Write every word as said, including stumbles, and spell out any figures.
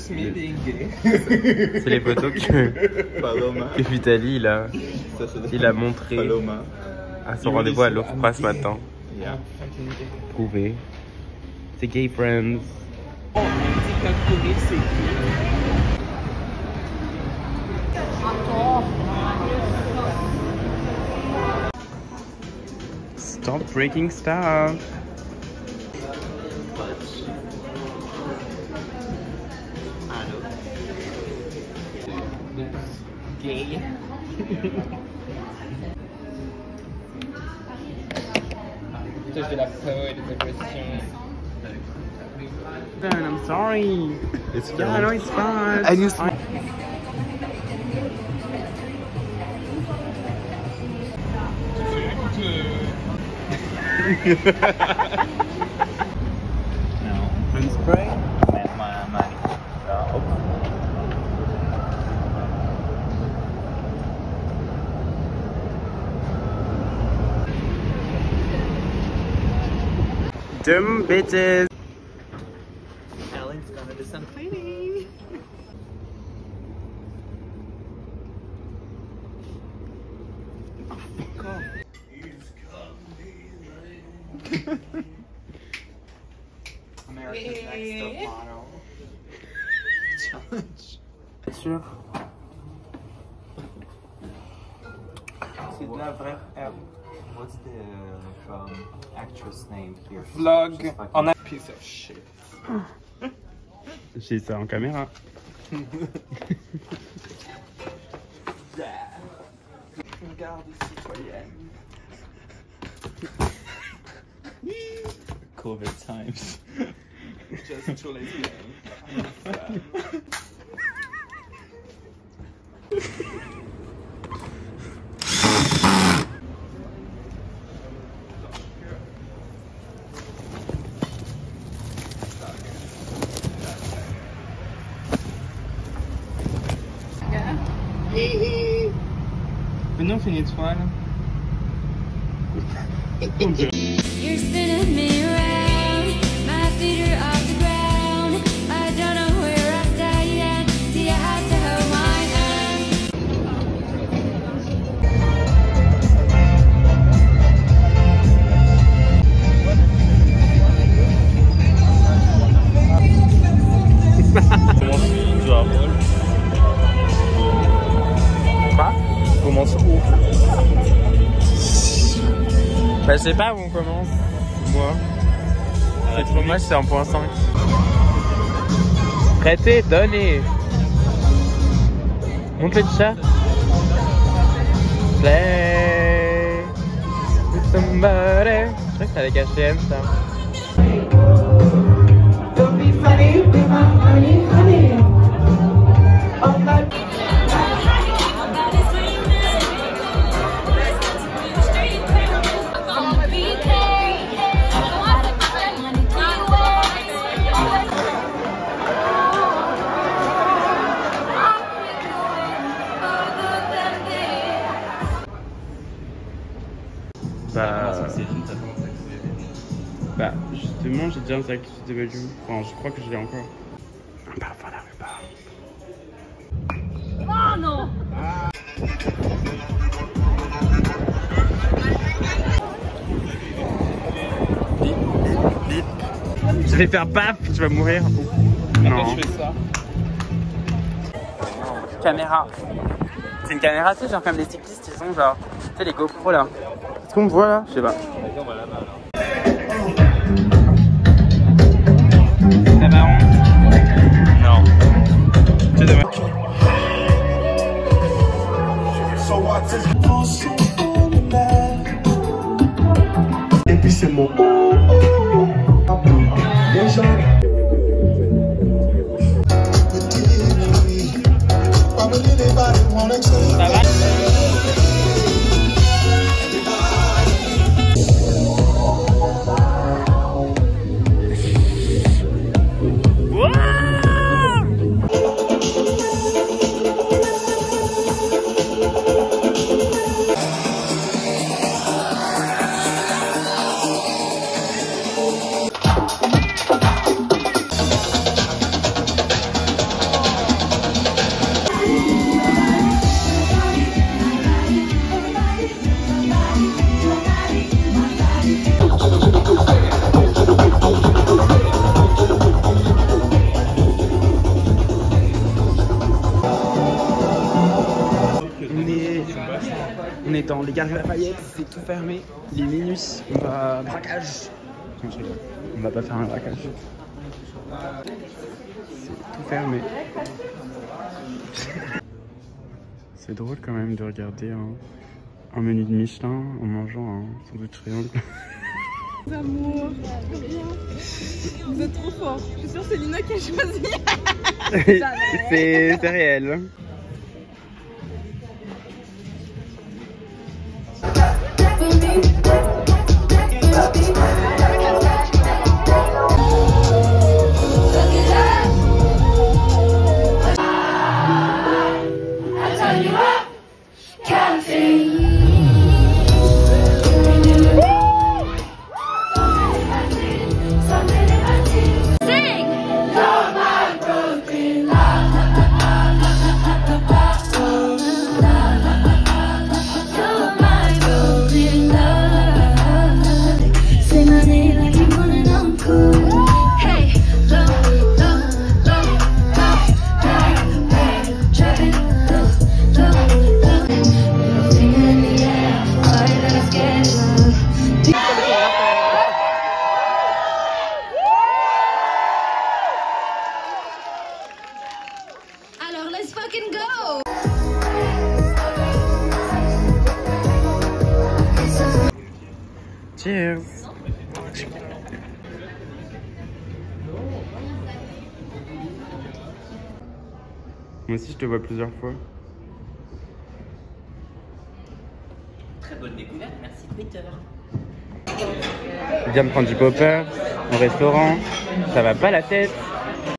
C'est les photos que, Paloma. que Vitali il a, Ça, c'est il a montré Paloma. à son rendez-vous à l'Ofpra ce matin. Yeah. Prouvé. C'est Gay Friends. Stop breaking stuff. Gay. Touche de la peau et des agressions. I'm sorry. It's Yeah, no, it's fine. I just... No. Moon spray? Met my money. Oh. Dumb bitches. Ellen's gonna do some cleaning. Oh, fuck off. America's Next Top Model. Challenge. Sûr. C'est de la vraie. Um, what's the um, actress name here? Vlog on a piece of shit. J'ai ça en caméra. Regarde citoyenne. COVID times. Just too late. Venez, on fait une étoile. You're spinning me around, my feet are off the ground. I don't know where I stand. Do you have to hold my hand? Quoi? On commence où? Bah, je sais pas où on commence. Moi. C'est trop moche, c'est un point cinq. Prêtez, donnez. Montre le chat. Play with somebody. Je crois que c'est avec H et M ça. Don't be funny, be my honey, honey. Oh, my. Bah, bah justement j'ai déjà un sac de Belgium. Enfin je crois que je l'ai encore. Un parfum la rhubarbe. Oh non! Bip, bip, bip. Je vais faire paf, tu vas mourir. Non. Je fais ça. Caméra. C'est une caméra, tu sais, genre comme des cyclistes, ils ont genre, tu sais, les GoPro là. Est-ce qu'on me voit là? Je sais pas. C'est marrant? Non. C'est dommage. Et puis c'est mon déjà. Ça va? On est dans les Galeries Lafayette, c'est tout fermé. Il est minuit, on va braquage. Non, je rigole. On va pas faire un braquage. C'est tout fermé. C'est drôle quand même de regarder un, un menu de Michelin en mangeant un sandwich triangle. Amour, vous êtes trop fort. Je suis sûre que c'est Lina qui a choisi. C'est réel. Alors, let's fucking go! Cheers! Moi aussi je te vois plusieurs fois. Très bonne découverte, merci Twitter. Je viens de prendre du popper au restaurant, ça va pas la tête.